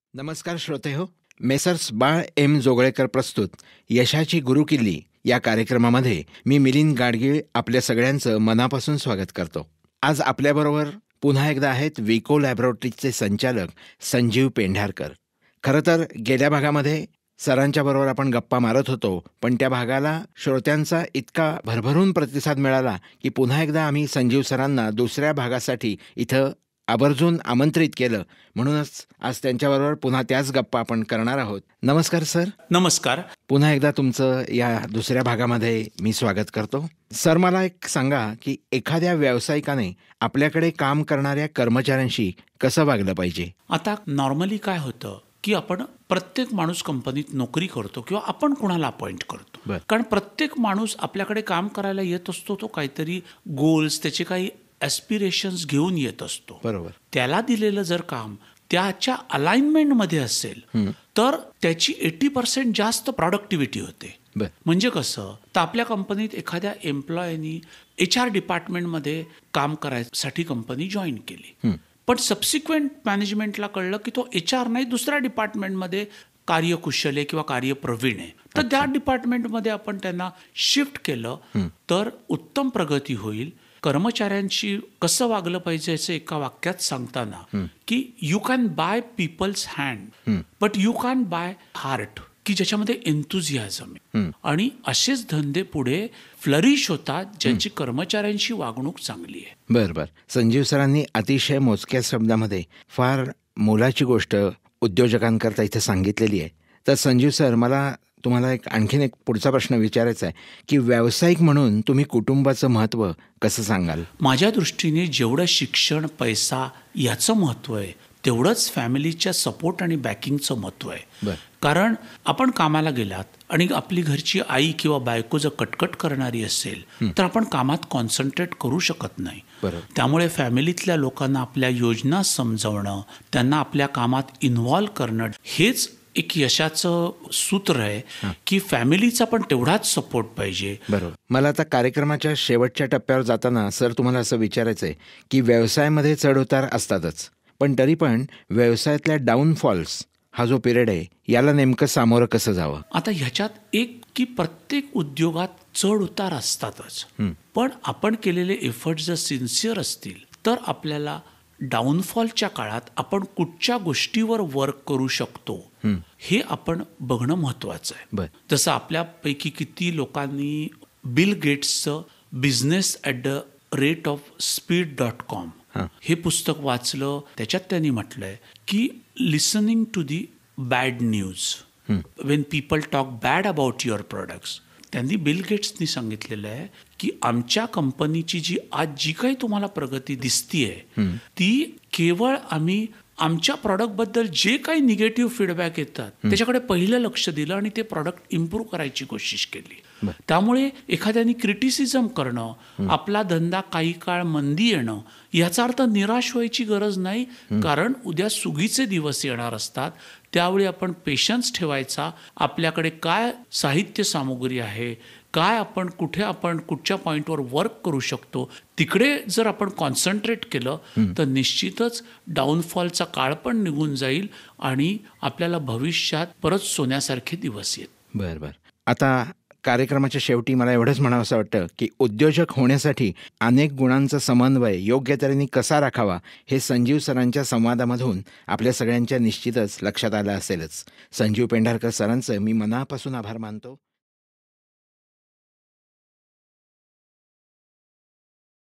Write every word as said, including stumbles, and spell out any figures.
नमस्कार श्रोते हो, मेसर्स बाळ एम जोगळेकर प्रस्तुत यशाची गुरुकिल्ली या कार्यक्रमामध्ये मी मिलिंद गाडगीळ आपल्या सगळ्यांचं मनापासून स्वागत करतो. आज आपल्याबरोबर पुन्हा एकदा आहेत विको लॅबोरेटरीजचे संचालक संजीव पेंढारकर. खरं तर गेल्या भागामध्ये सरांच्या बरोबर आपण गप्पा मारत होतो, पण त्या भागाला श्रोत्यांचा इतका भरभरून प्रतिसाद मिळाला की पुन्हा एकदा आम्ही संजीव सरांना दुसऱ्या भागासाठी इथं आवर्जून आमंत्रित केलं. म्हणूनच आज त्यांच्याबरोबर पुन्हा त्याच गप्पा आपण करणार आहोत. नमस्कार सर. नमस्कार. पुन्हा एकदा तुमचं या दुसऱ्या भागामध्ये मी स्वागत करतो. सर, मला एक सांगा की एखाद्या व्यावसायिकाने आपल्याकडे काम करणाऱ्या कर्मचाऱ्यांशी कसं वागलं पाहिजे? आता नॉर्मली काय होतं की आपण प्रत्येक माणूस कंपनीत नोकरी करतो किंवा आपण कुणाला अपॉइंट करतो, कारण प्रत्येक माणूस आपल्याकडे काम करायला येत असतो. तो काहीतरी गोल्स, त्याचे काही ॲस्पिरेशन्स घेऊन येत असतो. बरोबर. त्याला दिलेलं जर काम त्याच्या अलाइनमेंटमध्ये असेल तर त्याची एटी पर्सेंट जास्त प्रॉडक्टिव्हिटी होते. म्हणजे कसं, तर आपल्या कंपनीत एखाद्या एम्प्लॉयनी एच आर डिपार्टमेंटमध्ये काम करायसाठी कंपनी जॉईन केली, पण सबसिक्वेंट मॅनेजमेंटला कळलं की तो एच आर नाही, दुसऱ्या डिपार्टमेंटमध्ये कार्यकुशल आहे किंवा कार्यप्रवीण आहे, तर त्या डिपार्टमेंटमध्ये आपण त्यांना शिफ्ट केलं तर उत्तम प्रगती होईल. कर्मचाऱ्यांशी कसं वागलं पाहिजे याचं एका वाक्यात सांगताना की you can buy people's hand but you can buy heart, की ज्याच्यामध्ये एन्थुझियाझम आहे. आणि असेच धंदे पुढे फ्लरिश होतात ज्यांची कर्मचाऱ्यांशी वागणूक चांगली आहे. बरं बरं. संजीव सरांनी अतिशय मोजक्या शब्दामध्ये फार मोलाची गोष्ट उद्योजकांकरता इथे सांगितलेली आहे. तर संजीव सर, मला तुम्हाला एक आणखीन एक पुढचा प्रश्न विचारायचा आहे की व्यावसायिक म्हणून तुम्ही कुटुंबाचं महत्त्व कसं सांगाल? माझ्या दृष्टीने जेवढं शिक्षण, पैसा याचं महत्त्व आहे तेवढंच फॅमिलीच्या सपोर्ट आणि बॅकिंगचं महत्त्व आहे. कारण आपण कामाला गेलात आणि आपली घरची आई किंवा बायको जर कटकट करणारी असेल तर आपण कामात कॉन्सन्ट्रेट करू शकत नाही. त्यामुळे फॅमिलीतल्या लोकांना आपल्या योजना समजवणं, त्यांना आपल्या कामात इन्व्हॉल्व करणं हेच एक यशाचं सूत्र आहे की फॅमिलीचा पण तेवढाच सपोर्ट पाहिजे. बरोबर. मला आता कार्यक्रमाच्या शेवटच्या टप्प्यावर जाताना सर तुम्हाला असं विचारायचं आहे की व्यवसायामध्ये चढउतार असतातच, पण तरी पण व्यवसायातल्या डाऊनफॉल्स हा जो पिरियड आहे याला नेमकं सामोरं कसं जावं? आता ह्याच्यात एक की प्रत्येक उद्योगात चढ उतार असतातच, पण आपण केलेले एफर्ट्स जर सिन्सिअर असतील तर आपल्याला डाऊनफॉलच्या काळात आपण कुठच्या गोष्टीवर वर्क करू शकतो हे आपण बघणं महत्त्वाचं आहे. जसं आपल्यापैकी किती लोकांनी बिल गेट्सचं business at the rate of speed dot com हे पुस्तक वाचलं. त्याच्यात त्यांनी म्हटलंय की listening to the bad news when people talk bad about your products. त्यांनी बिल गेट्सनी सांगितलेलं आहे की आमच्या कंपनीची जी आज जी काही तुम्हाला प्रगती दिसतीये ती केवळ आम्ही आमच्या प्रॉडक्टबद्दल जे काही निगेटिव्ह फीडबॅक येतात त्याच्याकडे पहिलं लक्ष दिलं आणि ते प्रॉडक्ट इम्प्रूव्ह करायची कोशिश केली. त्यामुळे एखाद्याने क्रिटिसिझम करणं, आपला धंदा काही काळ मंदी येणं याचा अर्थ निराश व्हायची गरज नाही, कारण उद्या सुगीचे दिवस येणार असतात. त्यावेळी आपण पेशन्स ठेवायचा. आपल्याकडे काय साहित्य सामुग्री आहे, काय आपण कुठे आपण कुठच्या पॉईंटवर वर्क करू शकतो, तिकडे जर आपण कॉन्सन्ट्रेट केलं तर निश्चितच डाऊनफॉलचा काळ पण निघून जाईल आणि आपल्याला भविष्यात परत सोन्यासारखे दिवस येत. बरं बरं. आता कार्यक्रमाच्या शेवटी मला एवढंच म्हणावं असं वाटतं की उद्योजक होण्यासाठी अनेक गुणांचा समन्वय योग्य तऱ्हेने कसा राखावा हे संजीव सरांच्या संवादामधून आपल्या सगळ्यांच्या निश्चितच लक्षात आलं असेलच. संजीव पेंढारकर सरांचं मी मनापासून आभार मानतो.